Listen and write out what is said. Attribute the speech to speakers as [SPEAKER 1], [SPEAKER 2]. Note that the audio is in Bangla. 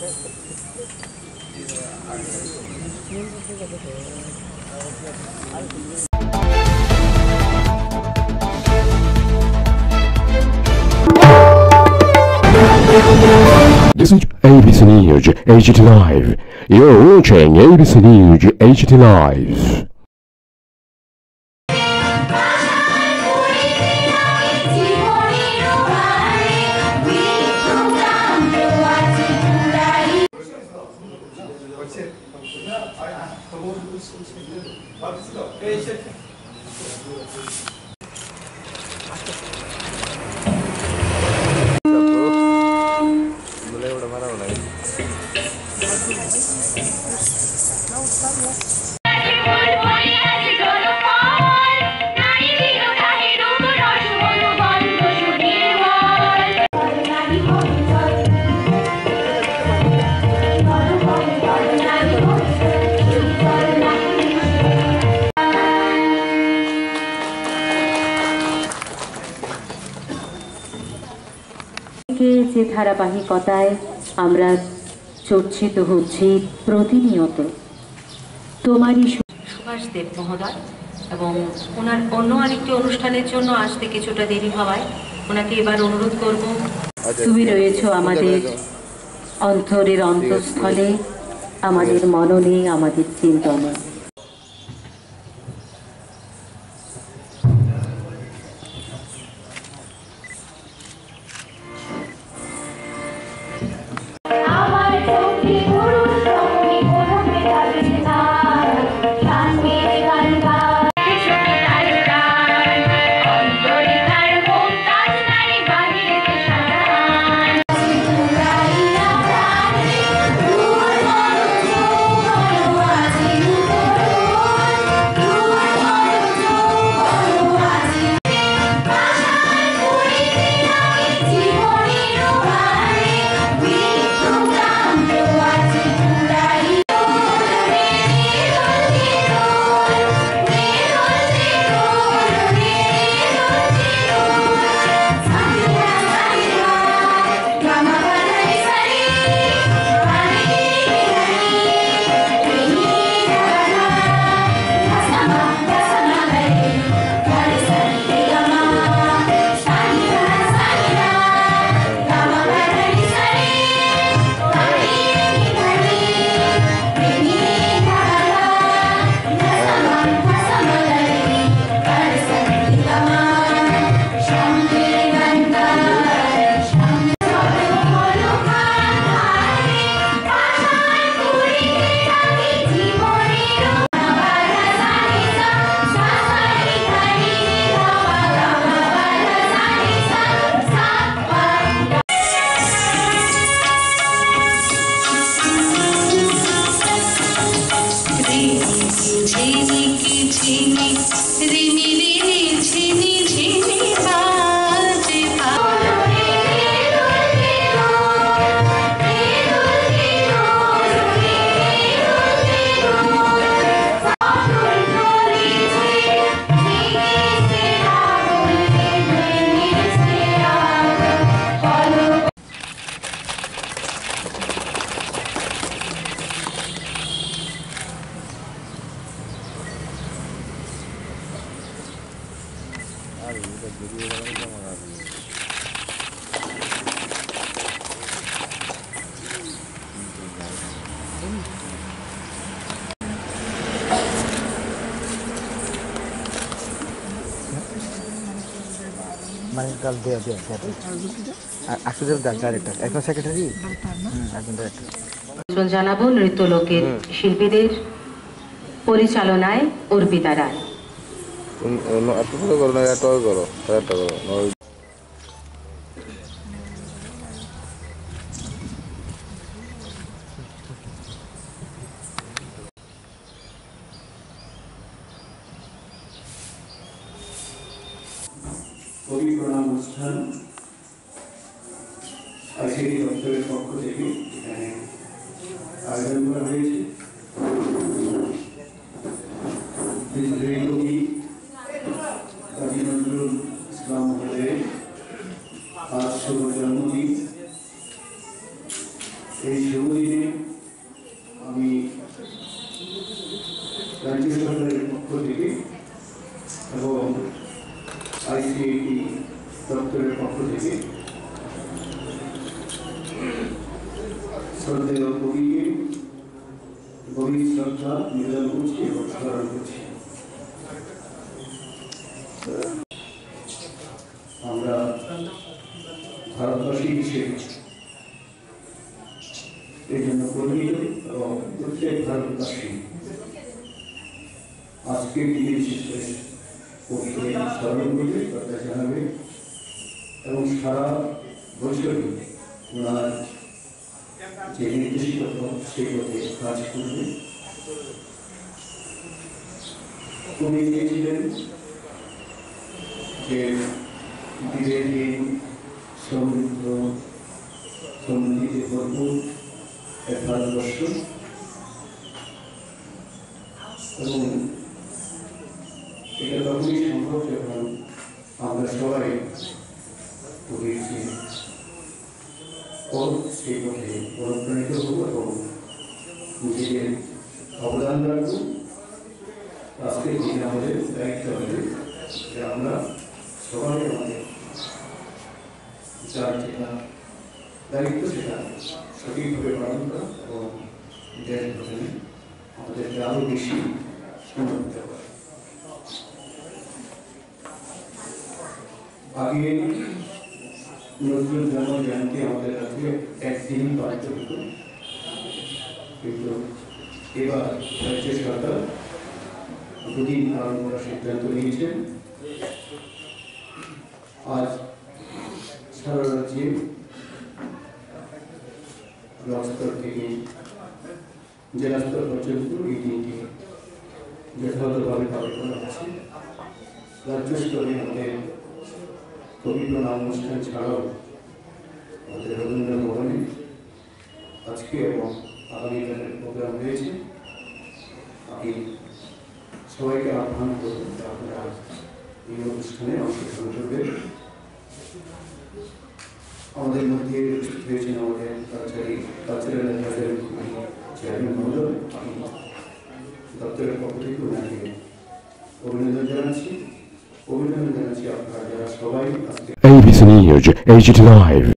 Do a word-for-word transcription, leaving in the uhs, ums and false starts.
[SPEAKER 1] This is A B C News H D Live. You're watching A B C News H D Live.
[SPEAKER 2] যে ধারাবাহিকতায় আমরা চর্চিত হচ্ছি প্রতিনিয়ত তোমারই সুভাষ দেব মহোদয় এবং ওনার অন্য আরেকটি অনুষ্ঠানের জন্য আসতে কিছুটা দেরি হওয়ায় ওনাকে এবার অনুরোধ করব, তুমি রয়েছো আমাদের অন্তরের অন্তঃস্থলে, আমাদের মননে, আমাদের চিন্তনে।
[SPEAKER 3] মানে কাল দেয়া দেয়া আসলে ডাইরেক্টর এখন সেক্রেটারি এখন ডাইরেক্টর
[SPEAKER 2] জানাবো নৃত্য লোকের শিল্পীদের পরিচালনায় অর্পিতা রায়।
[SPEAKER 4] করো না এটা করো এটা করো
[SPEAKER 5] কবি প্রণাম অনুষ্ঠান আইসিডি দপ্তরের পক্ষ থেকে এখানে আয়োজন করা হয়েছে। কবি কাজী নজরুল ইসলাম মহোদয়ের আজ শুভ জন্মদিন। এই শুভ শ্রদ্ধেয় কবিকে গভীর শ্রদ্ধা নিবেদন করছি এবং স্মরণ করছি। আমরা ভারতবাসী হিসেবে এই জন্য কর্মী এবং প্রত্যেক ভারতবাসী আজকে দিনে বিশেষ করে কবিকে স্মরণ করবে, শ্রদ্ধা জানাবে এবং সারা বছরই ওনার যে নির্দেশিত সেই পথে কাজ করবে। উনি চেয়েছিলেন যে বিবেকহীন সমৃদ্ধ সমৃদ্ধিতে ভরপুর এক ভারতবর্ষ এবং এটা তখনই সম্ভব যখন আমরা সবাই কবির যে পথ সেই পথে অনুপ্রাণিত হব এবং নিজেদের অবদান রাখব। আজকে দিনে আমাদের দায়িত্ব হবে যে আমরা সবাই আমাদের যার যেটা দায়িত্ব সেটা সঠিকভাবে পালন করা এবং দেশ গঠনে আমাদেরকে আরও বেশি সুন্দর করতে পারে। আগে নজরুল জন্ম জয়ন্তী আমাদের কাছে একদিনই পালিত হত, কিন্তু এবার রাজ্য সরকার দুদিন পালন করার সিদ্ধান্ত নিয়েছেন। আজ সারা রাজ্যে ব্লক স্তর থেকে জেলা স্তর পর্যন্ত এই দিনটি যথাযথভাবে পালন করা হচ্ছে। রাজ্য স্তরে আমাদের কবি প্রণাম অনুষ্ঠান ছাড়াও আমাদের রবীন্দ্র ভবনে আজকে এবং আগামীকালের প্রোগ্রাম রয়েছে। আমি সবাইকে আহ্বান করব আপনারা এই অনুষ্ঠানে অংশগ্রহণ করবেন। আমাদের মধ্যে রয়েছেন আমাদের কালচারি কালচারাল অ্যাডভাইজারি চেয়ারম্যান মহোদয়। আমি দপ্তরের পক্ষ থেকে ওনাকে অভিনন্দন জানাচ্ছি অভিনন্দন জানাচ্ছি আপনারা যারা সবাই আজকে
[SPEAKER 1] A B C News H T Live